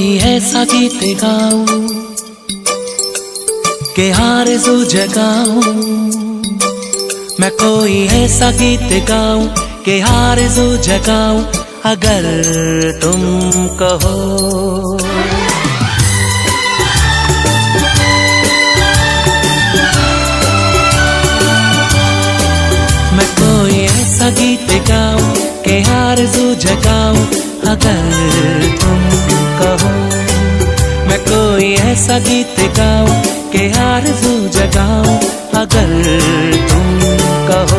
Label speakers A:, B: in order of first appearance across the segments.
A: ऐसा गीत गाऊं के आरज़ू जगाऊं, मैं कोई ऐसा गीत गाऊं के आरज़ू जगाऊं, अगर तुम कहो। मैं कोई ऐसा गीत गाऊं के आरज़ू जगाऊं, अगर तुम कहो। मैं कोई ऐसा गीत गाऊं के आरज़ू जगाऊं, अगर तुम कहो।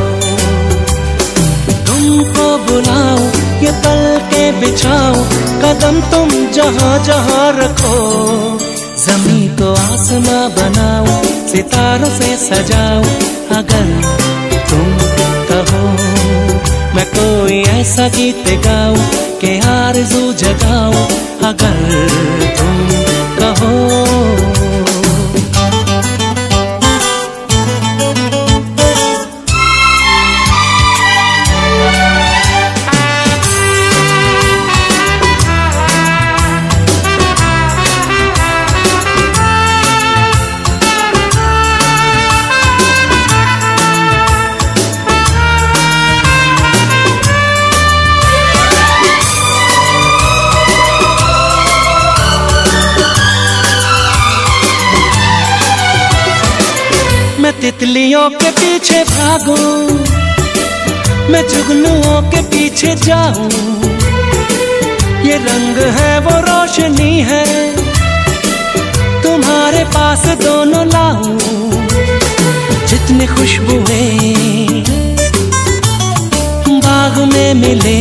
A: तुमको बुलाऊं ये पल के बिछाऊं, कदम तुम जहां जहां रखो। ज़मीं को आसमां बनाऊं, सितारों से सजाऊं, अगर तुम कहो। मैं कोई ऐसा गीत गाऊं के आरज़ू जगाऊं, अगर तुम कहो। मैं तितलियों के पीछे भागूं, मैं जुगनुओं के पीछे जाऊं, ये रंग है वो रोशनी है, तुम्हारे पास दोनों लाऊं। जितनी खुशबुएं बाग में मिले,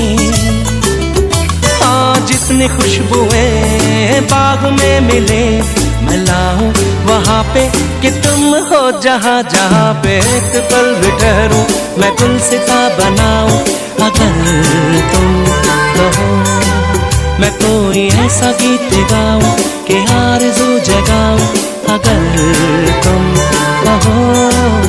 A: हाँ जितनी खुशबुएं बाग में मिले, मैं लाऊं वहाँ पे कि तुम हो जहाँ जहाँ पे एक पल भी ठहरूं, मैं गुलसिता बनाऊं, अगर तुम कहो। मैं कोई ऐसा गीत गाऊं कि आरज़ू जगाऊं, अगर तुम कहो।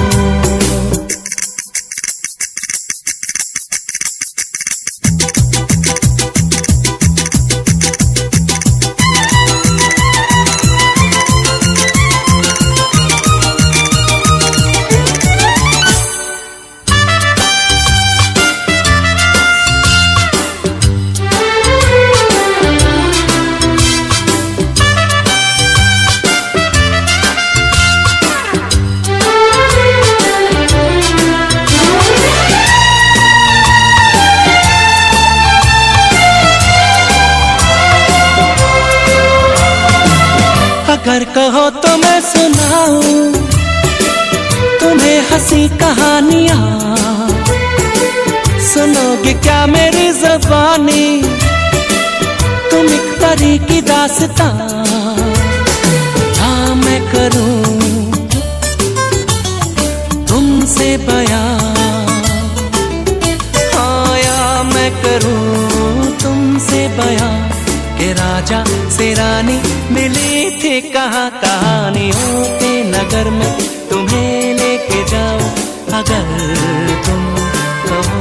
A: अगर कहो तो मैं सुनाऊं तुम्हें हंसी कहानियां, सुनोगे क्या मेरी ज़बानी, तुम एक परी की दास्तां। हाँ मैं करूं तुमसे बयां, हाँ या मैं करूं तुमसे बयां, के राजा से रानी मिली थी कहाँ कहानियों के नगर में, तुम्हें लेके जाऊं, अगर तुम कहो।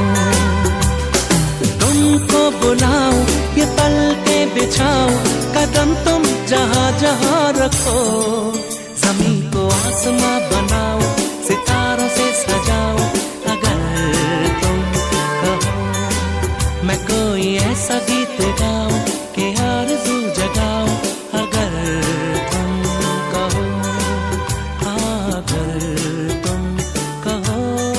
A: तुमको बुलाऊं ये पल के बिछाऊं, कदम तुम जहाँ जहाँ रखो। ज़मीं को आसमां बनाऊं, सितारों से सजाऊं, अगर तुम कहो। मैं कोई ऐसा गीत गाऊं के आरज़ू जगाऊं, अगर तुम कहो, अगर तुम कहो।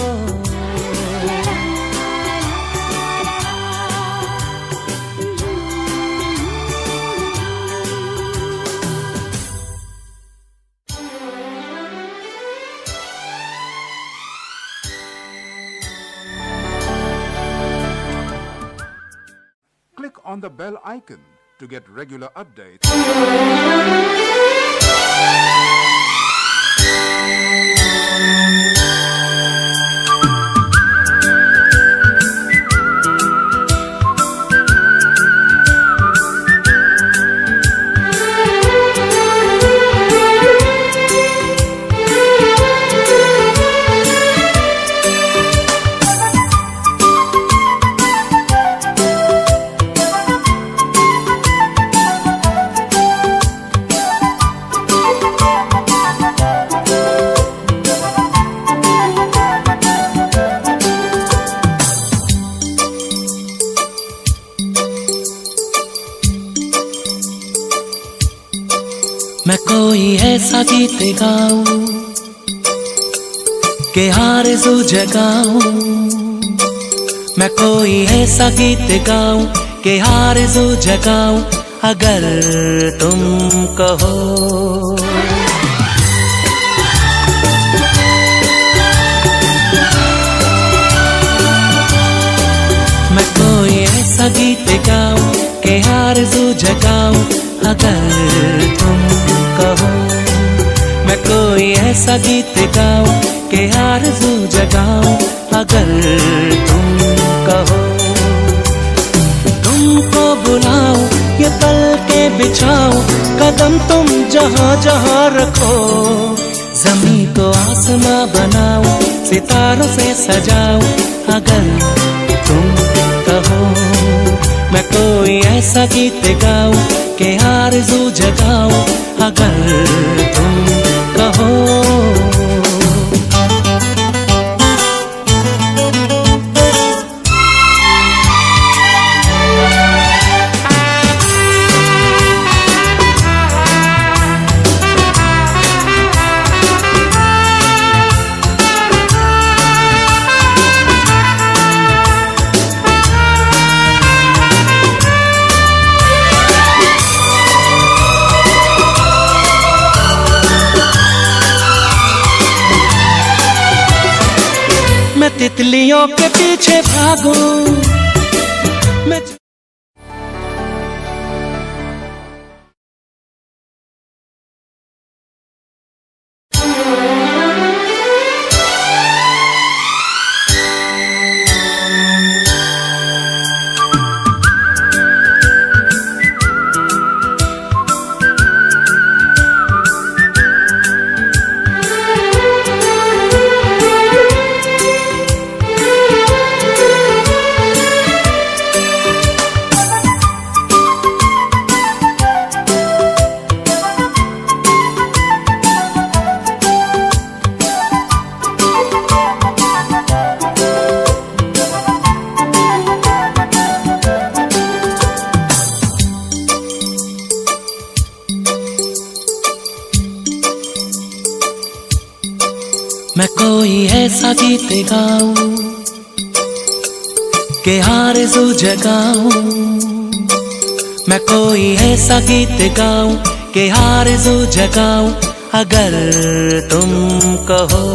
B: Click on the bell icon to get regular updates.
A: मैं कोई ऐसा गीत गाऊं के आरज़ू जगाऊं। मैं कोई ऐसा गीत गाऊं के आरज़ू जगाऊं अगर तुम कहो। मैं कोई ऐसा गीत गाऊं के आरज़ू जगाऊं अगर तुम कहो। मैं कोई ऐसा गीत गाऊं के आरज़ू जगाऊं अगर तुम कहो। तुमको बुलाऊं ये पल के बिछाऊं कदम तुम जहां जहां रखो। ज़मीं को आसमां बनाऊं सितारों से सजाऊं अगर तुम कहो। मैं कोई ऐसा गीत गाऊं के आरज़ू जगाऊं अगर तुम कहो। मैं तितलियों के पीछे भागूं। मैं मैं कोई ऐसा गीत गाऊं के आरज़ू जगाऊं। मैं कोई ऐसा गीत गाऊं के आरज़ू जगाऊं अगर तुम कहो।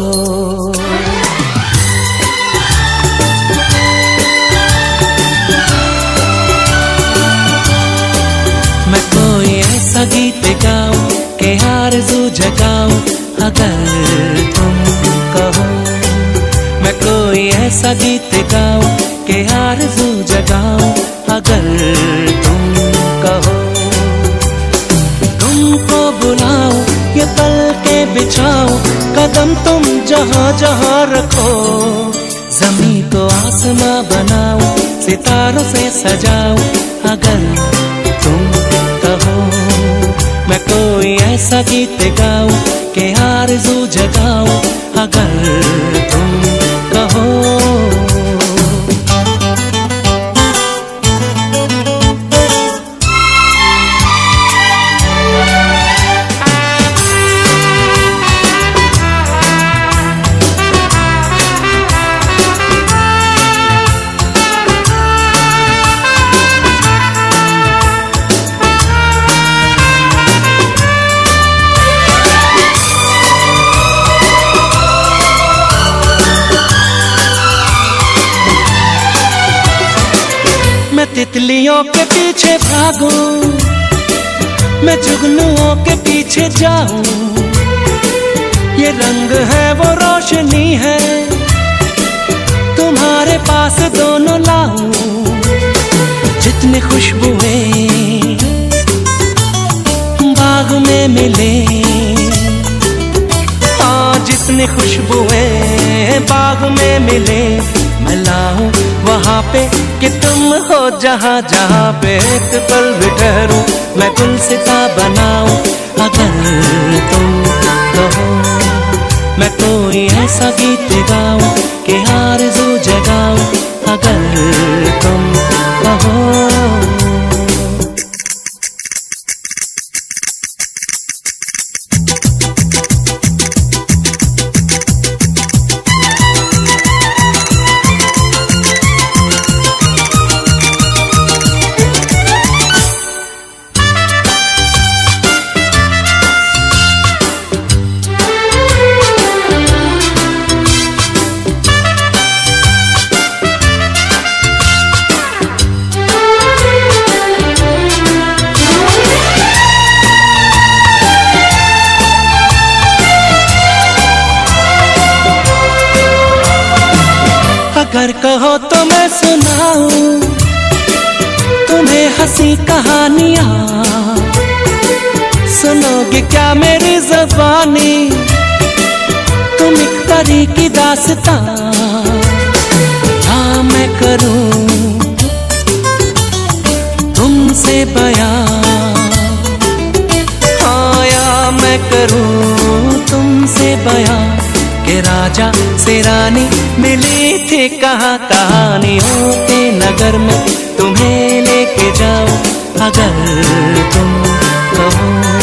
A: मैं कोई ऐसा गीत गाऊं के आरज़ू जगाऊं अगर तुम कहो। मैं कोई ऐसा गीत गाऊं के आरज़ू जगाऊं अगर तुम कहो। तुमको बुलाऊं ये पल के बिछाऊं कदम तुम जहां जहां रखो। ज़मीं को आसमां बनाऊं सितारों से सजाऊं अगर तुम कहो। मैं कोई ऐसा गीत गाऊं के आरज़ू जगाऊं अगर तुम कहो। मैं तितलियों के पीछे भागूं। मैं जुगनुओं के पीछे जाऊं। ये रंग है वो रोशनी है तुम्हारे पास दोनों लाऊं। जितनी खुशबुएं बाग में मिले, हाँ जितनी खुशबुएं बाग में मिले, मैं लाऊं वहाँ पे कि तुम हो जहाँ जहाँ पे एक पल भी ठहरूं, मैं गुलसिता बनाऊं अगर तुम कहो। मैं कोई ऐसा गीत गाऊं कि आरज़ू जगाऊं अगर तुम कहो। कहो तो मैं सुनाऊं तुम्हें हंसी कहानियां, सुनोगे क्या मेरी ज़बानी, तुम एक परी की दास्तां। हाँ मैं करूं तुमसे बयां, हाँ या मैं करूं तुमसे बयां के राजा से रानी मिली थी कहाँ कहानियों के नगर में, तुम्हें लेके जाओ अगर तुम कहो।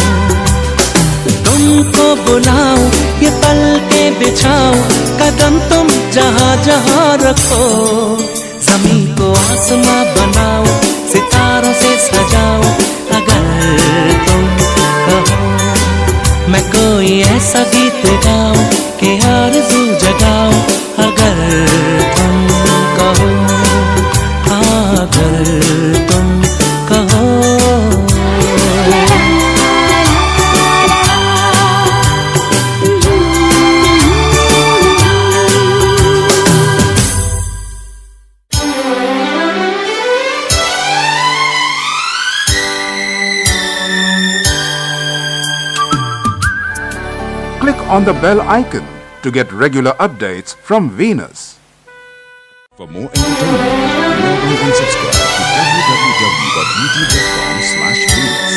A: तुमको बुलाओ ये पल के बिछाओ, कदम तुम जहाँ जहाँ रखो, ज़मीं को आसमां बनाओ, सितारों से सजाओ अगर तुम कहो। मैं कोई ऐसा गीत गाऊं कि आरज़ू जगाओ अगर तुम कहो, हाँ अगर तुम कहो।
B: Click on the bell icon to get regular updates from Venus. For more entertainment, log on and subscribe to www.youtube.com/Venus.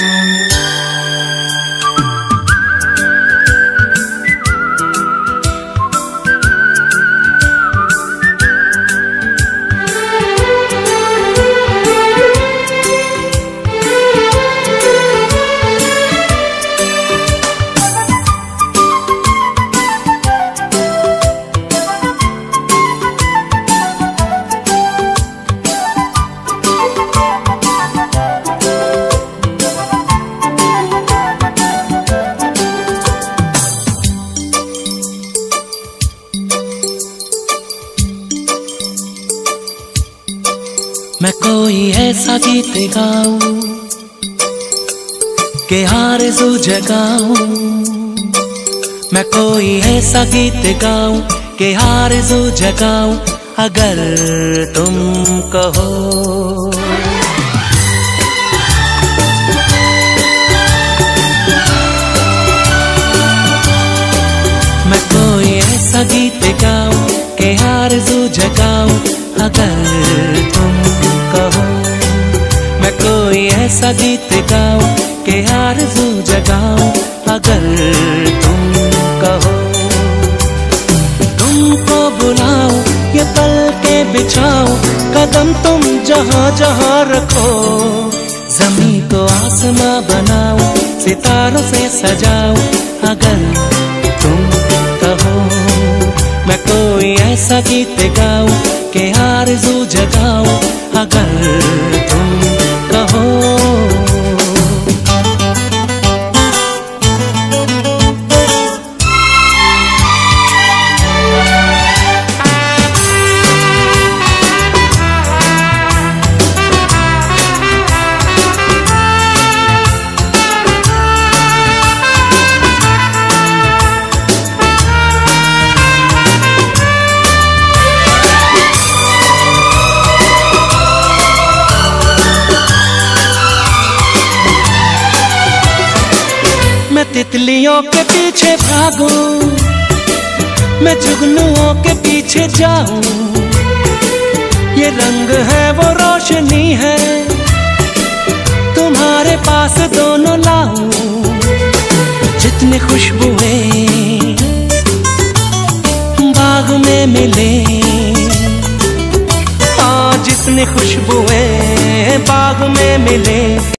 A: मैं कोई ऐसा गीत गाऊं कि आरज़ू जगाऊं, मैं कोई ऐसा गीत गाऊं कि आरज़ू जगाऊं अगर तुम कहो। मैं कोई ऐसा गीत गाऊं कि आरज़ू जगाऊं अगर तुम कहो। मैं कोई ऐसा गीत गाऊं कि आरज़ू जगाऊं अगर तुम कहो। तुमको बुलाओ ये पल के बिछाओ, कदम तुम जहाँ जहाँ रखो, ज़मीं को आसमां बनाओ, सितारों से सजाओ अगर तुम कहो। मैं कोई ऐसा गीत गाऊं कि आरज़ू जगाऊं अगर तुम कहो। मैं तितलियों के पीछे भागूं, मैं जुगनुओं के पीछे जाऊं, ये रंग है वो रोशनी है, तुम्हारे पास दोनों लाऊं। जितनी खुशबुएं बाग में मिले, हाँ जितनी खुशबुएं बाग में मिले,